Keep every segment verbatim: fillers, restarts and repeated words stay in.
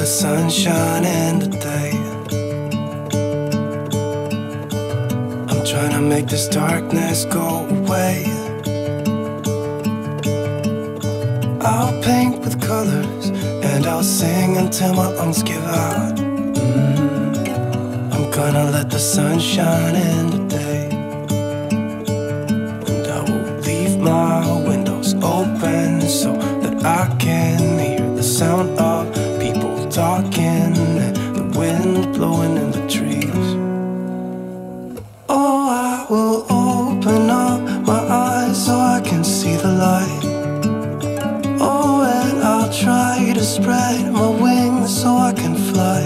the sun shine in the day. I'm trying to make this darkness go away. I'll paint with colors and I'll sing until my lungs give out. Mm-hmm. I'm gonna let the sun shine in the day. And I will leave my windows open so that I can hear the sound of people talking and the wind blowing in the trees. Oh, I will open up my eyes so I can see the light. Oh, and I'll try to spread my wings so I can fly.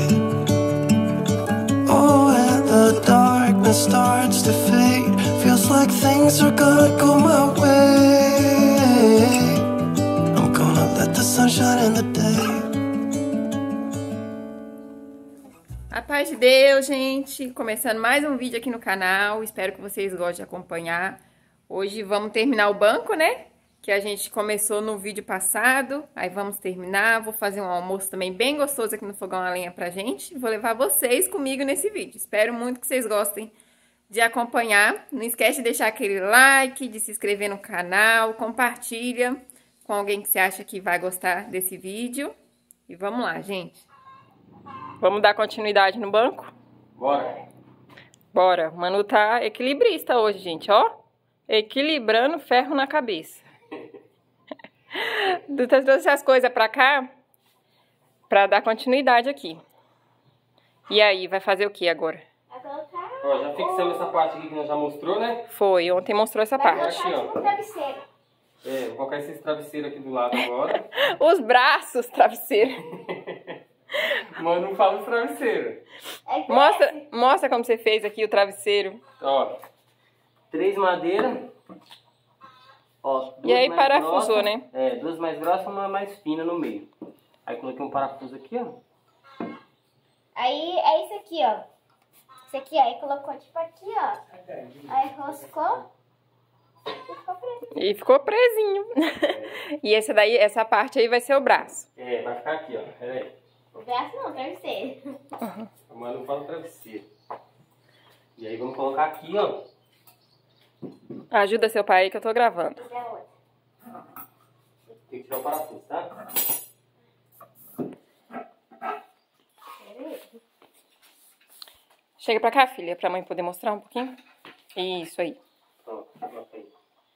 Oh, and the darkness starts to fade. Feels like things are gonna go my way. I'm gonna let the sun shine in the day. A paz de Deus, gente. Começando mais um vídeo aqui no canal. Espero que vocês gostem de acompanhar. Hoje vamos terminar o banco, né? Que a gente começou no vídeo passado. Aí vamos terminar. Vou fazer um almoço também bem gostoso aqui no fogão a lenha pra gente. Vou levar vocês comigo nesse vídeo. Espero muito que vocês gostem de acompanhar. Não esquece de deixar aquele like, de se inscrever no canal, compartilha com alguém que você acha que vai gostar desse vídeo. E vamos lá, gente. Vamos dar continuidade no banco? Bora. Bora. O Manu tá equilibrista hoje, gente, ó. Equilibrando ferro na cabeça. Dutra trouxe as coisas pra cá pra dar continuidade aqui. E aí, vai fazer o que agora? Ó, já fixamos essa parte aqui que nós já mostrou, né? Foi, ontem mostrou essa Vai parte. aqui, ó. Um travesseiro. É, vou colocar esses travesseiros aqui do lado agora. Os braços, travesseiro. Mas não fala os travesseiros. É que Mostra, mostra como você fez aqui o travesseiro. Ó, três madeiras. Ó, duas E aí mais parafusou, grossas. né? É, duas mais grossas e uma mais fina no meio. Aí coloquei um parafuso aqui, ó. Aí é isso aqui, ó. Isso aqui, aí colocou tipo aqui, ó. Aí roscou. E ficou preso. E ficou presinho. E esse daí, essa parte aí vai ser o braço. É, vai ficar aqui, ó. Pera aí. O braço não, travesseiro. Mas não fala travesseiro. E aí vamos colocar aqui, ó. Ajuda seu pai aí que eu tô gravando. Esse é outro. Tem que tirar o parafuso, tá? Chega pra cá, filha, pra mãe poder mostrar um pouquinho. Isso aí. Pronto, coloca aí.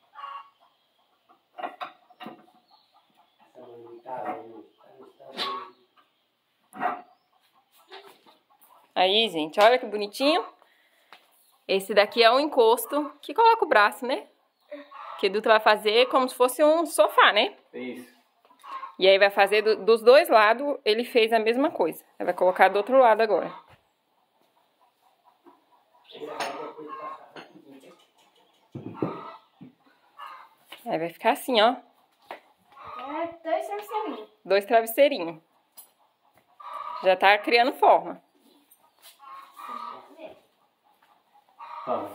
Aí, gente, olha que bonitinho. Esse daqui é um encosto que coloca o braço, né? Que o Dutra vai fazer como se fosse um sofá, né? Isso. E aí vai fazer do, dos dois lados, ele fez a mesma coisa. Aí vai colocar do outro lado agora. Aí vai ficar assim, ó. É, dois travesseirinhos. Dois travesseirinhos. Já tá criando forma. Tá.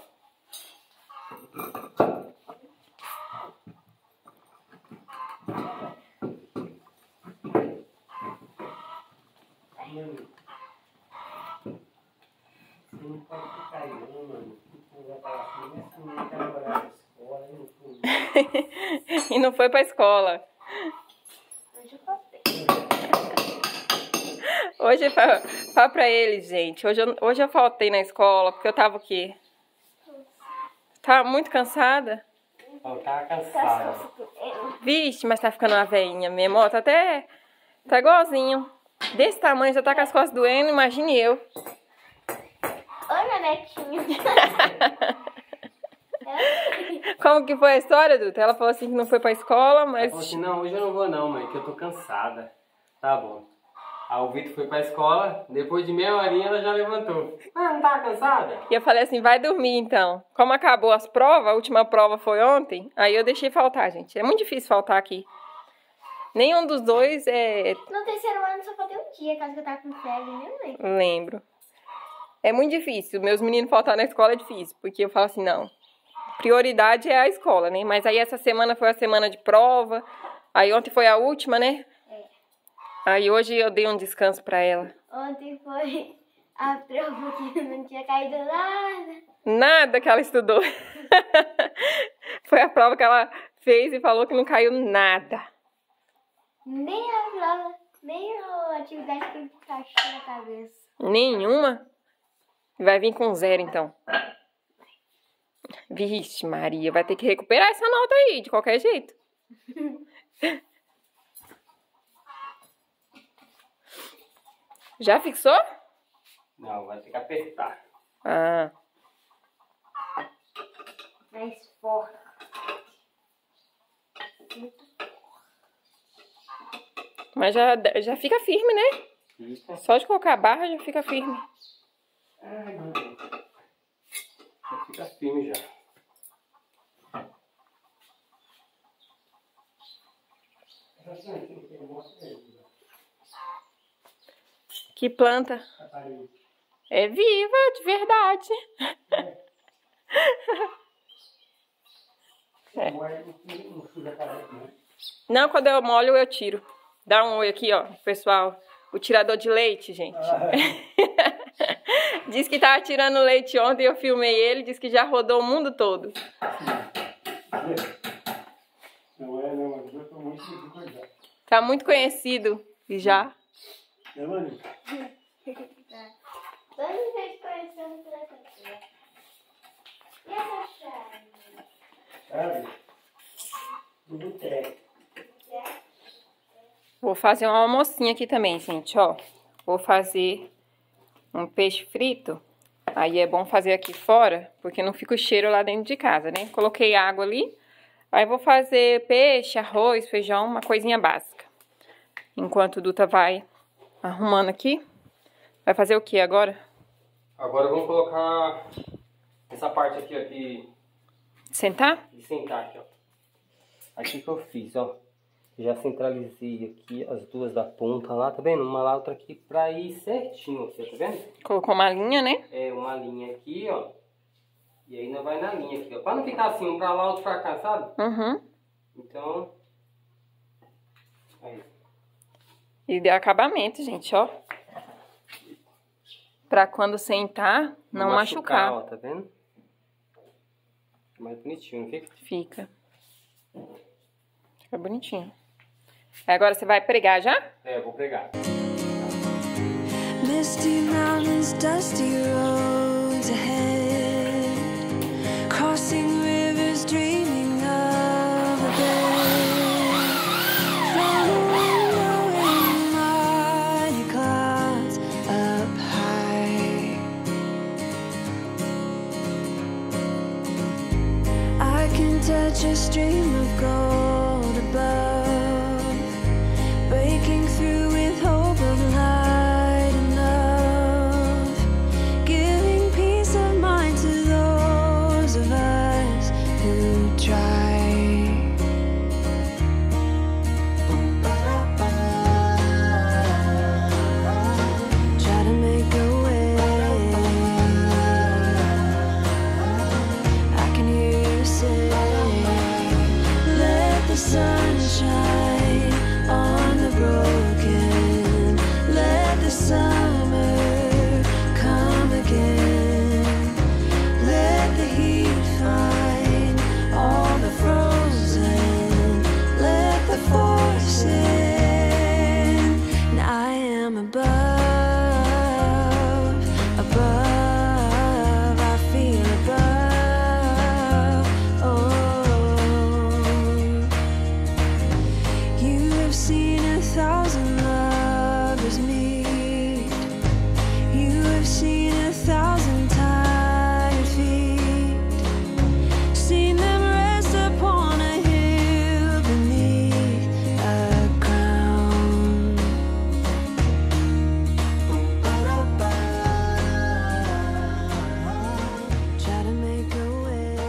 E não foi pra escola. Hoje eu faltei. Hoje, fala, fala pra eles, gente. Hoje eu, hoje eu faltei na escola porque eu tava o quê? Tava muito cansada. Ela tá cansada. Vixe, mas tá ficando uma veinha mesmo. Ó, tá até... Tá igualzinho. Desse tamanho, já tá com as costas doendo, imagine eu. Oi, meu netinho. Como que foi a história, Dutra? Ela falou assim que não foi pra escola, Ela mas... falou assim, não, hoje eu não vou não, mãe, que eu tô cansada. Tá bom. Aí o Vitor foi pra escola, depois de meia horinha ela já levantou. Ah, não tava cansada? E eu falei assim, vai dormir então. Como acabou as provas, a última prova foi ontem, aí eu deixei faltar, gente. É muito difícil faltar aqui. Nenhum dos dois é... No terceiro ano só faltei um dia, caso que eu tava com febre, nem lembro. Lembro. É muito difícil. Meus meninos faltar na escola é difícil, porque eu falo assim, não. Prioridade é a escola, né? Mas aí essa semana foi a semana de prova. Aí ontem foi a última, né? É. Aí hoje eu dei um descanso pra ela. Ontem foi a prova que não tinha caído nada. Nada que ela estudou. Foi a prova que ela fez e falou que não caiu nada. Nem a prova, nem a atividade que encaixou na cabeça. Nenhuma? Vai vir com zero, então. Vixe, Maria, vai ter que recuperar essa nota aí, de qualquer jeito. Já fixou? Não, vai ter que apertar. Ah. Mais forte. Mas já, já fica firme, né? Fica. Só de colocar a barra já fica firme. Ai, meu Deus. Já fica firme já. Que planta? É viva, de verdade. É. Não, quando eu molho eu tiro. Dá um oi aqui, ó, pessoal. O tirador de leite, gente. Diz que tava tirando leite ontem, eu filmei ele, diz que já rodou o mundo todo. Não é, não, mas eu tô muito coisa. Tá muito conhecido já. É, mano? Todos eles conhecendo por essa coisa. E essa chave? Sabe? Do boteco. Vou fazer uma almocinha aqui também, gente, ó. Vou fazer um peixe frito. Aí é bom fazer aqui fora, porque não fica o cheiro lá dentro de casa, né? Coloquei água ali. Aí vou fazer peixe, arroz, feijão, uma coisinha básica. Enquanto o Duta vai arrumando aqui. Vai fazer o que agora? Agora vamos colocar essa parte aqui, ó, de, Sentar? de sentar aqui, ó. Aqui que eu fiz, ó. Já centralizei aqui as duas da ponta lá, tá vendo? Uma lá, outra aqui, pra ir certinho aqui, tá vendo? Colocou uma linha, né? É, uma linha aqui, ó. E ainda vai na linha aqui, ó. Pra não ficar assim, um pra lá, outro pra cá, sabe? Uhum. Então... Aí. E deu acabamento, gente, ó. Pra quando sentar, não machucar. Ó, tá vendo? Fica mais bonitinho, não fica? Fica. Fica bonitinho. Agora você vai pregar já? É, eu vou pregar. Misty mountains, dusty roads ahead, crossing rivers, dreaming of a bed. From a window in mighty clouds up high, I can touch a stream of gold above, breaking through with hope of light and love, giving peace of mind to those of us who try. Try to make a way. I can hear you say, let the sun shine on the broken, let the summer come again, let the heat find all the frozen, let the force in, and I am above, above, I feel above, oh. You have seen a thousand lovers meet. You have seen a thousand tired feet. Seen them rest upon a hill beneath a crown. Try to make a way.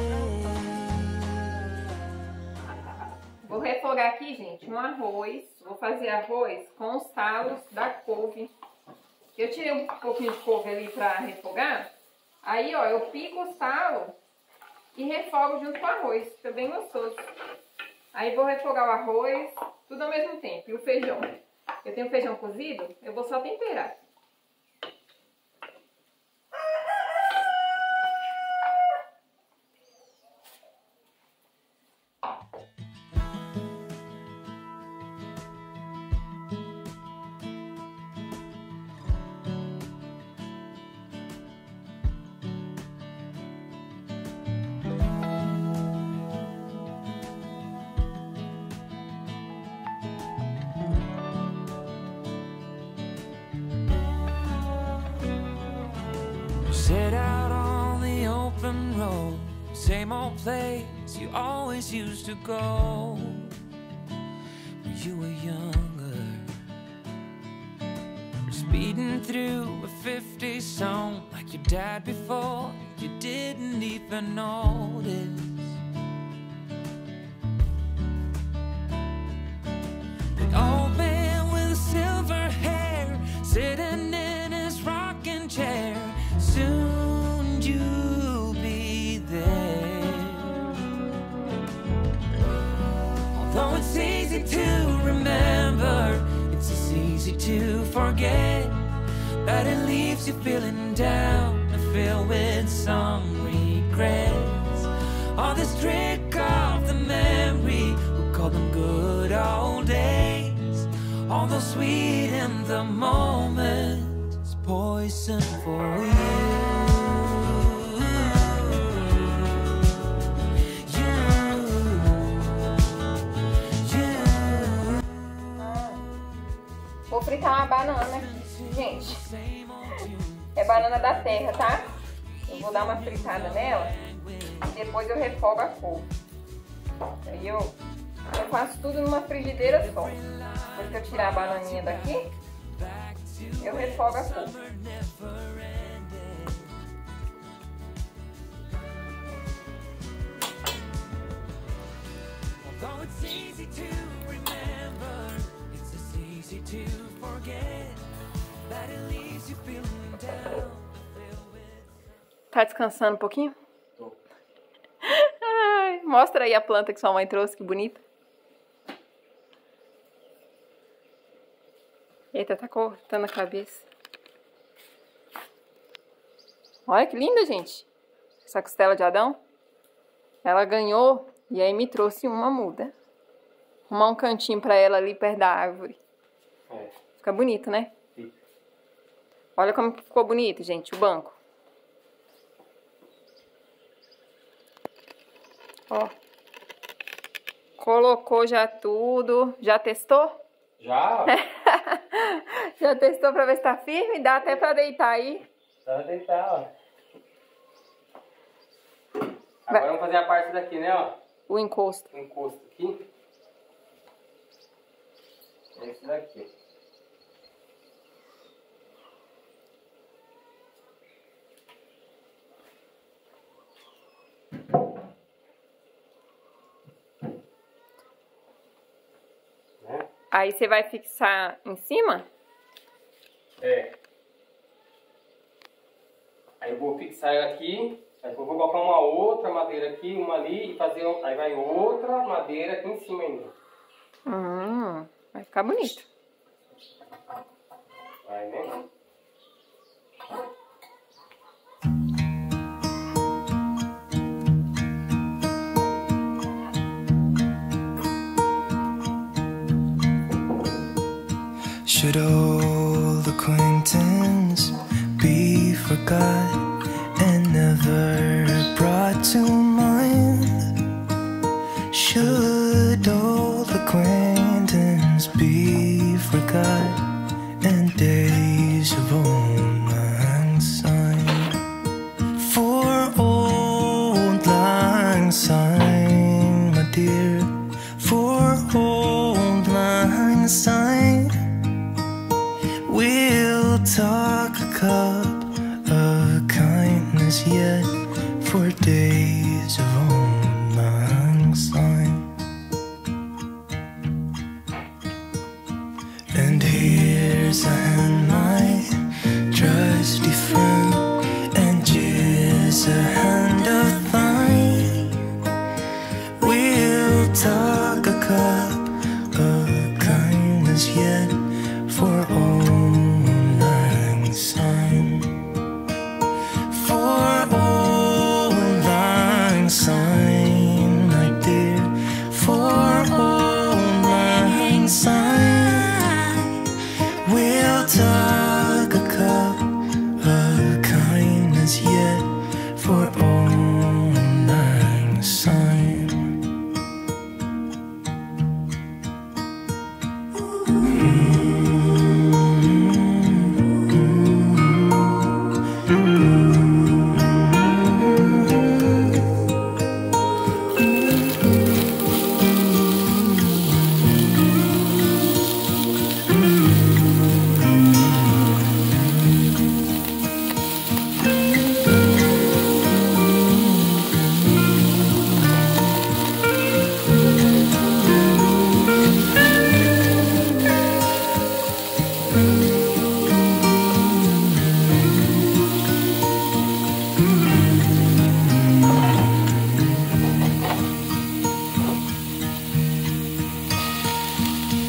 Vou refogar aqui, gente, um arroz. Vou fazer arroz com os talos da couve. Eu tirei um pouquinho de couve ali pra refogar. Aí, ó, eu pico os talos e refogo junto com o arroz. Fica bem gostoso. Aí vou refogar o arroz, tudo ao mesmo tempo. E o feijão. Eu tenho feijão cozido, eu vou só temperar. Set out on the open road, same old place you always used to go when you were younger. Speeding through a fifty song like your dad before, you didn't even notice. The old man with silver hair sitting in his rocking chair. Soon you'll be there. Although it's easy to remember, it's as easy to forget that it leaves you feeling down and filled with some regrets. All this trick of the memory, we'll call them good old days. Although sweet in the moment, poison for you. You, you. Vou fritar uma banana aqui, gente. É banana da terra, tá? Eu vou dar uma fritada nela e depois eu refogo a cor. Aí eu, eu faço tudo numa frigideira só. Depois que eu tirar a bananinha daqui, eu refogo a cor. Tá descansando um pouquinho? Tô. Ai, mostra aí a planta que sua mãe trouxe, que bonita. Eita, tá cortando a cabeça. Olha que linda, gente. Essa costela de Adão. Ela ganhou e aí me trouxe uma muda. Arrumar um cantinho pra ela ali perto da árvore. É. Fica bonito, né? Sim. Olha como ficou bonito, gente, o banco. Ó. Colocou já tudo. Já testou? Já? Já testou pra ver se tá firme? Dá até pra deitar aí. Dá pra deitar, ó. Agora vamos fazer a parte daqui, né, ó. O encosto. O encosto aqui. Esse daqui. Né? Aí você vai fixar em cima? É. Aí eu vou fixar ela aqui. Aí eu vou colocar uma outra madeira aqui, uma ali, e fazer. um- Aí vai outra madeira aqui em cima ainda. Hum, vai ficar bonito. Vai, né? Should old acquaintance be forgot and never brought to mind? Should old acquaintance be forgot and days of old lang syne? For old lang syne, my dear, for old lang syne, we'll talk a cup of kindness yet for days of old lang syne. And here's a hand, my trusty friend, and here's a hand of thine. We'll talk a cup of kindness yet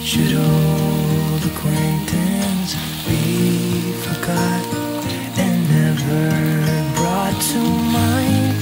Should old acquaintance be forgot and never brought to mind?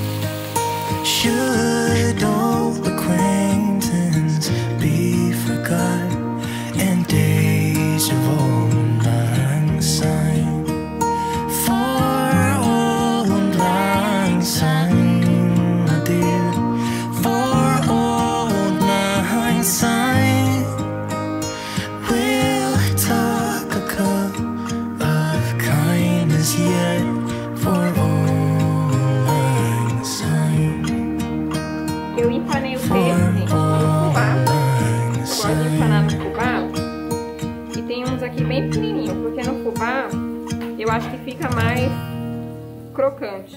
Should old acquaintance be forgot and days of old lang syne? For old lang syne, my dear, for old lang syne, we'll talk a cup of kindness yet for old lang syne. Eu empanei o peixe, gente, no fubá. Eu gosto de empanar no fubá. E tem uns aqui bem pequenininhos, porque no fubá eu acho que fica mais crocante.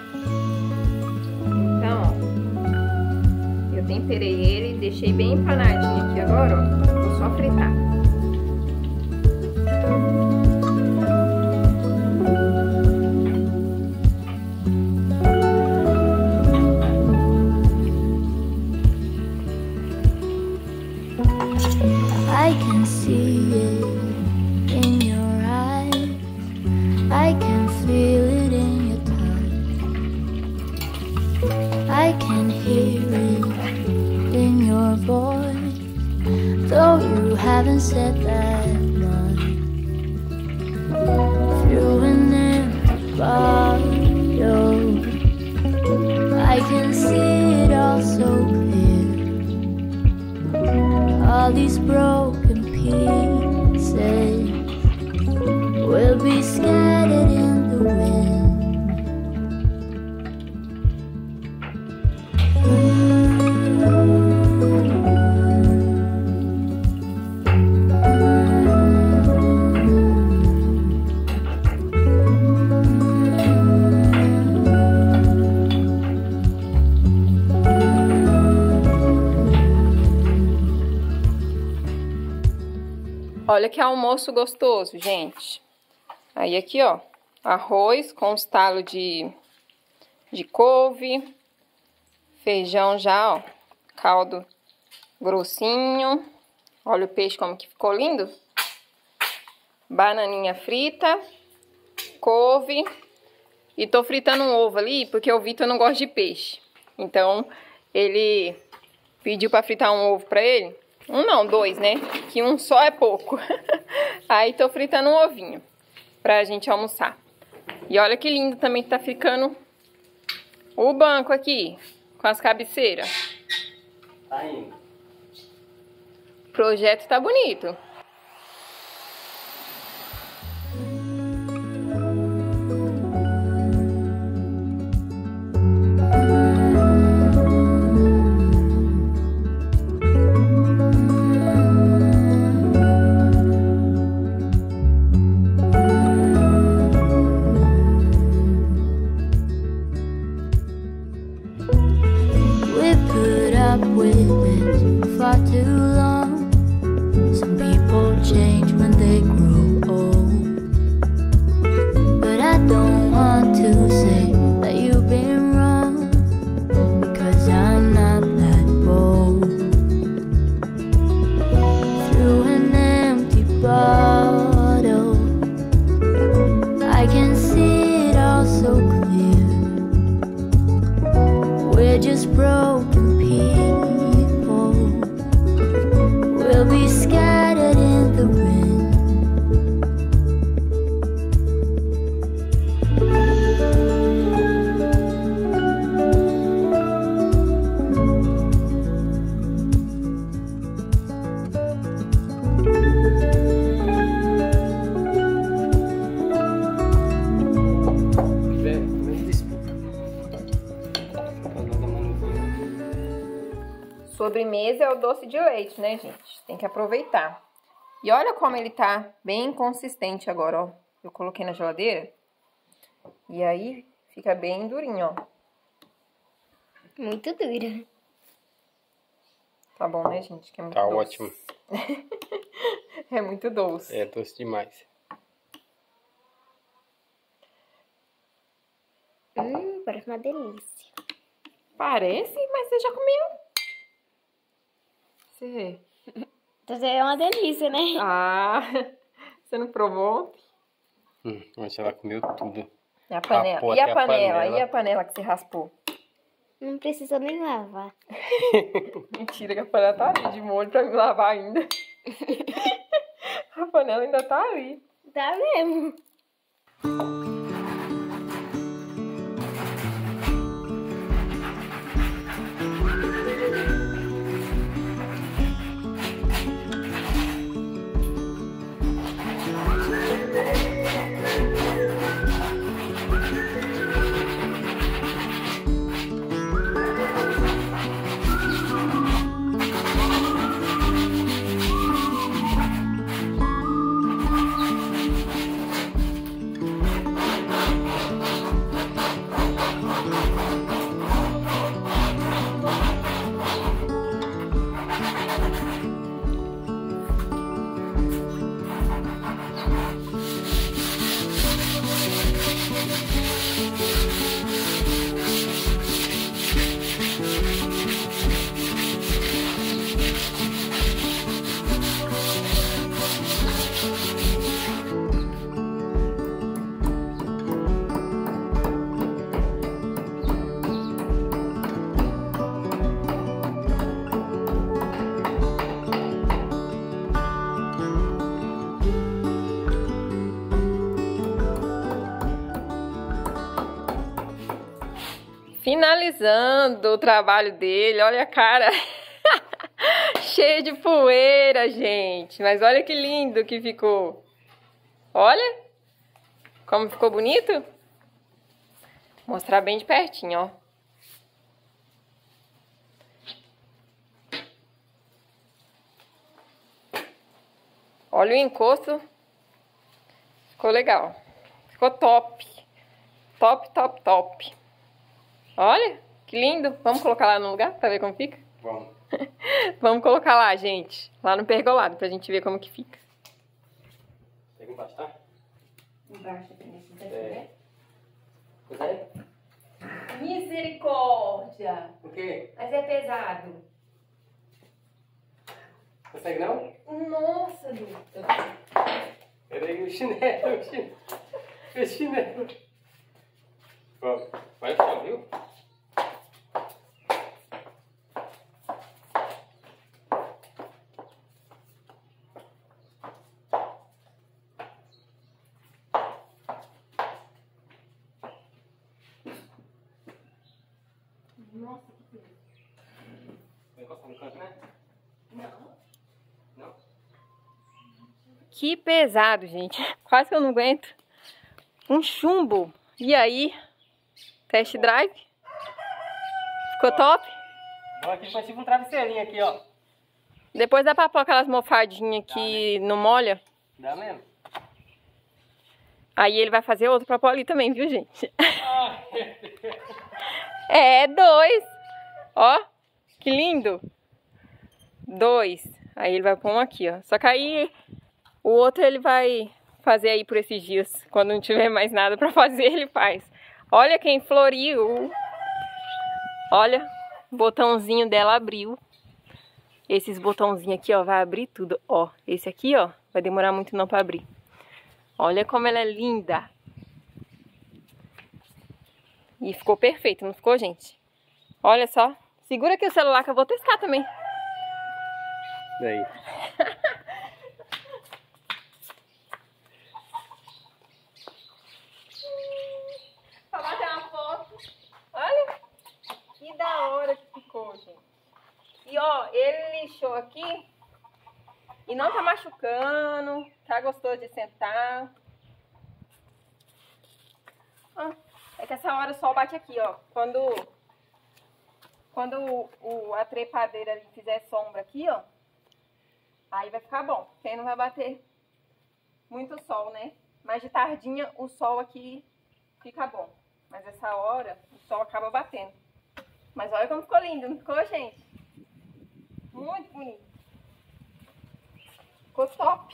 Então, ó, eu temperei ele e deixei bem empanadinho aqui agora, ó. Vou só fritar. I can see it in your eyes. I can feel it in your touch. I can hear it in your voice, though you haven't said that much. Through an empty bottle, I can see it all so clear. All these broken pieces will be scattered in the wind. Olha que almoço gostoso, gente. Aí aqui, ó, arroz com uns talos de, de couve, feijão já, ó, caldo grossinho. Olha o peixe como que ficou lindo. Bananinha frita, couve. E tô fritando um ovo ali, porque o Vitor não gosta de peixe. Então, ele pediu pra fritar um ovo pra ele. Um não, dois, né? Que um só é pouco. Aí tô fritando um ovinho pra gente almoçar. E olha que lindo também que tá ficando o banco aqui, com as cabeceiras. Tá indo. O projeto tá bonito. Just broken people will be scattered in the wind. Sobremesa é o doce de leite, né, gente? Tem que aproveitar. E olha como ele tá bem consistente agora, ó. Eu coloquei na geladeira. E aí, fica bem durinho, ó. Muito dura. Tá bom, né, gente? Que é muito Tá doce. ótimo. É muito doce. É doce demais. Hum, parece uma delícia. Parece, mas você já comeu. Você vê. É uma delícia, né? Ah, você não provou? Hum, mas ela comeu tudo. E a panela? Raspou E a até a panela? panela. E a panela que você raspou? Não precisa nem lavar. Mentira, que a panela tá ali de molho pra me lavar ainda. A panela ainda tá ali. Tá mesmo. Finalizando o trabalho dele, olha a cara cheia de poeira, gente. Mas olha que lindo que ficou. Olha como ficou bonito. Vou mostrar bem de pertinho, ó. Olha o encosto. Ficou legal. Ficou top. Top, top, top. Olha, que lindo. Vamos colocar lá no lugar pra ver como fica? Vamos. Vamos colocar lá, gente. Lá no pergolado, pra gente ver como que fica. Pega embaixo, tá? Embaixo aqui nesse daqui, É. né? Pois é? Misericórdia. O quê? Mas é pesado. Consegue não? Nossa, Lucas. Peraí, o chinelo, o chinelo. O chinelo. Vamos. Vai no chão, viu? Nossa, que coisa. Vai encostar no canto, né? Não. Não? Que pesado, gente. Quase que eu não aguento. Um chumbo. E aí? Test drive? Ficou top? Ó, aqui foi tipo um travesseirinho aqui, ó. Depois dá pra pôr aquelas mofadinhas que não molha. Dá mesmo? Aí ele vai fazer outro pra pôr ali também, viu, gente? É, dois. Ó, que lindo. Dois. Aí ele vai pôr um aqui, ó. Só que aí o outro ele vai fazer aí por esses dias. Quando não tiver mais nada pra fazer, ele faz. Olha quem floriu. Olha, o botãozinho dela abriu. Esses botãozinhos aqui, ó, vai abrir tudo. Ó, esse aqui, ó, vai demorar muito não pra abrir. Olha como ela é linda. E ficou perfeito, não ficou, gente? Olha só. Segura aqui o celular que eu vou testar também. Daí. Pra bater uma foto. Olha. Que da hora que ficou, gente. E ó, ele lixou aqui. E não tá machucando. Tá gostoso de sentar. Ah, é que essa hora o sol bate aqui, ó. Quando, quando o, o, a trepadeira ali fizer sombra aqui, ó. Aí vai ficar bom. Porque aí não vai bater muito sol, né? Mas de tardinha o sol aqui fica bom. Mas essa hora o sol acaba batendo. Mas olha como ficou lindo, não ficou, gente? Muito bonito. Ficou top.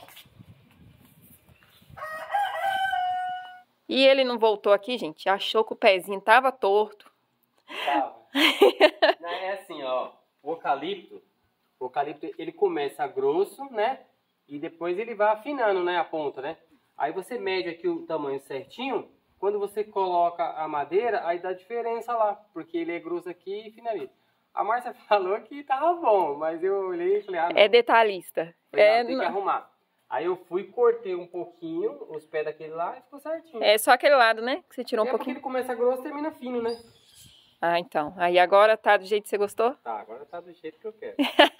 E ele não voltou aqui, gente. Achou que o pezinho tava torto. Tava. Não, é assim, ó. O eucalipto, O eucalipto, ele começa grosso, né? E depois ele vai afinando, né? A ponta, né? Aí você mede aqui o tamanho certinho. Quando você coloca a madeira, aí dá diferença lá. Porque ele é grosso aqui e finaliza. A Márcia falou que tava bom, mas eu olhei e falei, ah, não. É detalhista. Falei, é, não, tem que arrumar. Aí eu fui, cortei um pouquinho os pés daquele lá e ficou certinho. é só aquele lado, né? Que você tirou um é pouquinho. porque ele começa grosso e termina fino, né? Ah, então. Aí agora tá do jeito que você gostou? Tá, agora tá do jeito que eu quero.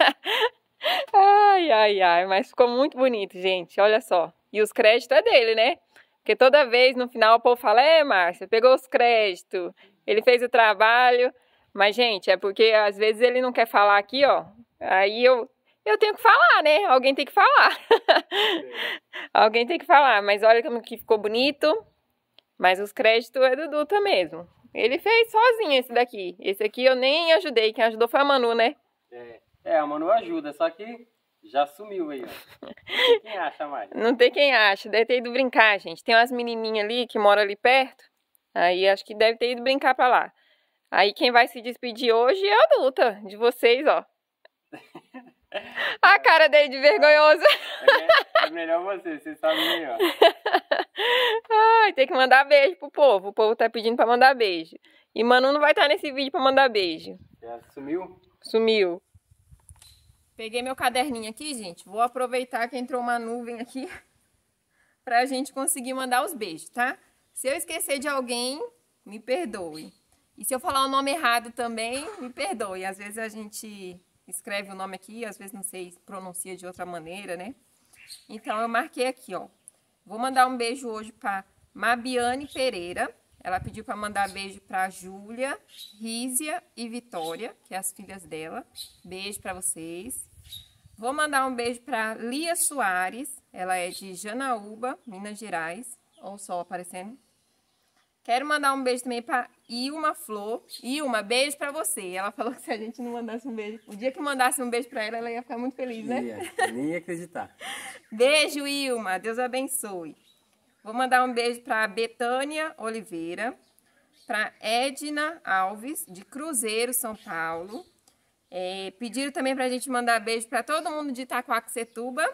Ai, ai, ai. Mas ficou muito bonito, gente. Olha só. E os créditos é dele, né? Porque toda vez no final o povo fala, é, Márcia, pegou os créditos. Ele fez o trabalho. Mas, gente, é porque às vezes ele não quer falar aqui, ó. Aí eu, eu tenho que falar, né? Alguém tem que falar. Alguém tem que falar. Mas olha como que ficou bonito. Mas os créditos é do Dutra mesmo. Ele fez sozinho esse daqui. Esse aqui eu nem ajudei. Quem ajudou foi a Manu, né? É, é a Manu ajuda, só que já sumiu aí, ó. Não tem quem acha mais. Não tem quem acha. Deve ter ido brincar, gente. Tem umas menininhas ali que moram ali perto. Aí acho que deve ter ido brincar pra lá. Aí quem vai se despedir hoje é a Dutra, de vocês, ó. A cara dele de vergonhoso. É, é melhor você, você sabe melhor. Ai, tem que mandar beijo pro povo. O povo tá pedindo pra mandar beijo. E Manu não vai estar nesse vídeo pra mandar beijo. Já sumiu? Sumiu. Peguei meu caderninho aqui, gente. Vou aproveitar que entrou uma nuvem aqui pra gente conseguir mandar os beijos, tá? Se eu esquecer de alguém, me perdoe. E se eu falar o nome errado também, me perdoe. Às vezes a gente escreve o nome aqui, às vezes não sei, pronuncia de outra maneira, né? Então eu marquei aqui, ó. Vou mandar um beijo hoje pra Mabiane Pereira. Ela pediu para mandar beijo para Júlia, Rízia e Vitória, que é as filhas dela. Beijo para vocês. Vou mandar um beijo para Lia Soares. Ela é de Janaúba, Minas Gerais. Olha o sol aparecendo. Quero mandar um beijo também para Ilma Flor. Ilma, beijo para você. Ela falou que se a gente não mandasse um beijo... O dia que mandasse um beijo para ela, ela ia ficar muito feliz, né? Ia, nem ia acreditar. Beijo, Ilma. Deus abençoe. Vou mandar um beijo para Betânia Oliveira, para Edna Alves, de Cruzeiro, São Paulo. É, pediram também para a gente mandar beijo para todo mundo de Itacoaxetuba.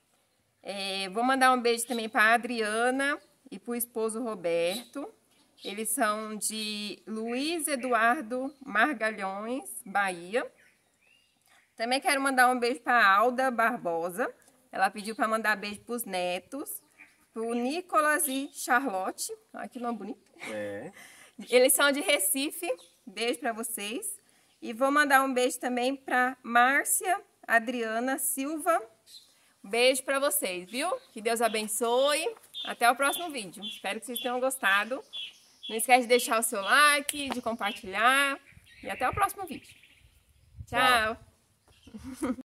É, vou mandar um beijo também para Adriana e para o esposo Roberto. Eles são de Luiz Eduardo Margalhões, Bahia. Também quero mandar um beijo para Alda Barbosa. Ela pediu para mandar beijo para os netos. O Nicolas e Charlotte. Olha que nome bonito. É. Eles são de Recife. Beijo para vocês. E vou mandar um beijo também para Márcia Adriana Silva. Beijo para vocês, viu? Que Deus abençoe. Até o próximo vídeo. Espero que vocês tenham gostado. Não esquece de deixar o seu like, de compartilhar. E até o próximo vídeo. Tchau. Tchau.